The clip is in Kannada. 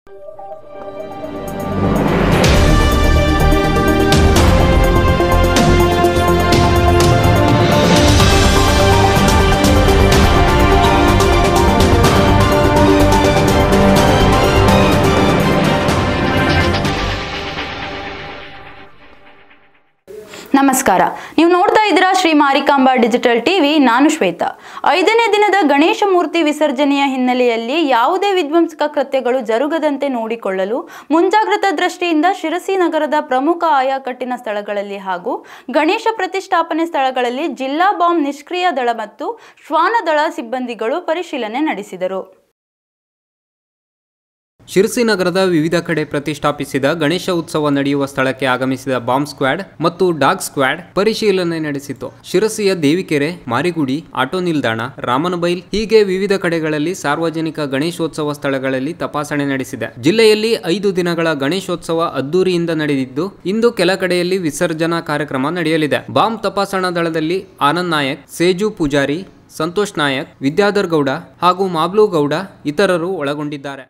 ನಮಸ್ಕಾರ. ನೀವು ನೋಡ್ತಾ ಇದ್ದೀರಾ ಶ್ರೀ ಮಾರಿಕಾಂಬಾ ಡಿಜಿಟಲ್ ಟಿವಿ. ನಾನು ಶ್ವೇತಾ. 5ನೇ ದಿನದ ಗಣೇಶ ಮೂರ್ತಿ ವಿಸರ್ಜನೆಯ ಹಿನ್ನೆಲೆಯಲ್ಲಿ ಯಾವುದೇ ವಿಧ್ವಂಸಕ ಕೃತ್ಯಗಳು ಜರುಗದಂತೆ ನೋಡಿಕೊಳ್ಳಲು ಮುಂಜಾಗ್ರತಾ ದೃಷ್ಟಿಯಿಂದ ಶಿರಸಿ ನಗರದ ಪ್ರಮುಖ ಆಯಾಕಟ್ಟಿನ ಸ್ಥಳಗಳಲ್ಲಿ ಹಾಗೂ ಗಣೇಶ ಪ್ರತಿಷ್ಠಾಪನೆ ಸ್ಥಳಗಳಲ್ಲಿ ಜಿಲ್ಲಾ ಬಾಂಬ್ ನಿಷ್ಕ್ರಿಯ ದಳ ಮತ್ತು ಶ್ವಾನ ದಳ ಸಿಬ್ಬಂದಿಗಳು ಪರಿಶೀಲನೆ ನಡೆಸಿದರು. ಶಿರಸಿ ನಗರದ ವಿವಿಧ ಕಡೆ ಪ್ರತಿಷ್ಠಾಪಿಸಿದ ಗಣೇಶ ಉತ್ಸವ ನಡೆಯುವ ಸ್ಥಳಕ್ಕೆ ಆಗಮಿಸಿದ ಬಾಂಬ್ ಸ್ಕ್ವಾಡ್ ಮತ್ತು ಡಾಗ್ ಸ್ಕ್ವಾಡ್ ಪರಿಶೀಲನೆ ನಡೆಸಿತು. ಶಿರಸಿಯ ದೇವಿಕೆರೆ, ಮಾರಿಗುಡಿ, ಆಟೋ ನಿಲ್ದಾಣ, ರಾಮನಬೈಲ್ ಹೀಗೆ ವಿವಿಧ ಕಡೆಗಳಲ್ಲಿ ಸಾರ್ವಜನಿಕ ಗಣೇಶೋತ್ಸವ ಸ್ಥಳಗಳಲ್ಲಿ ತಪಾಸಣೆ ನಡೆಸಿದೆ. ಜಿಲ್ಲೆಯಲ್ಲಿ 5 ದಿನಗಳ ಗಣೇಶೋತ್ಸವ ಅದ್ದೂರಿಯಿಂದ ನಡೆದಿದ್ದು, ಇಂದು ಕೆಲ ಕಡೆಯಲ್ಲಿ ವಿಸರ್ಜನಾ ಕಾರ್ಯಕ್ರಮ ನಡೆಯಲಿದೆ. ಬಾಂಬ್ ತಪಾಸಣಾ ದಳದಲ್ಲಿ ಆನಂದ್ ನಾಯಕ್, ಸೇಜು ಪೂಜಾರಿ, ಸಂತೋಷ್ ನಾಯಕ್, ವಿದ್ಯಾಧರ್ ಗೌಡ ಹಾಗೂ ಮಾಬ್ಲು ಗೌಡ ಇತರರು ಒಳಗೊಂಡಿದ್ದಾರೆ.